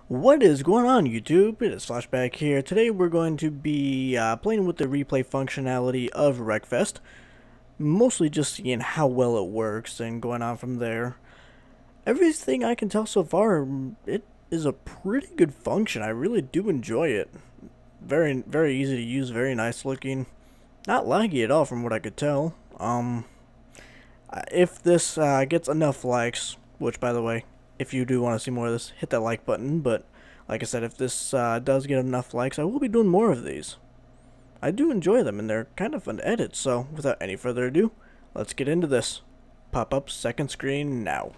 What is going on, YouTube? It is Flashback here. Today we're going to be playing with the replay functionality of Wreckfest. Mostly just seeing how well it works and going on from there. Everything I can tell so far, it is a pretty good function. I really do enjoy it. Very easy to use, very nice looking. Not laggy at all from what I could tell. If this gets enough likes, which by the way, if you do want to see more of this, hit that like button. But like I said, if this does get enough likes, I will be doing more of these. I do enjoy them, and they're kind of fun to edit. So without any further ado, let's get into this. Pop up second screen now.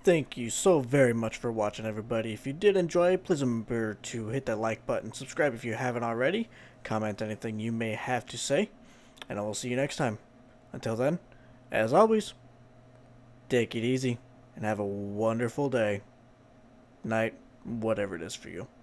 thank you so very much for watching, everybody. If you did enjoy, please remember to hit that like button, subscribe if you haven't already, comment anything you may have to say, and I will see you next time. Until then, as always, take it easy and have a wonderful day, night, whatever it is for you.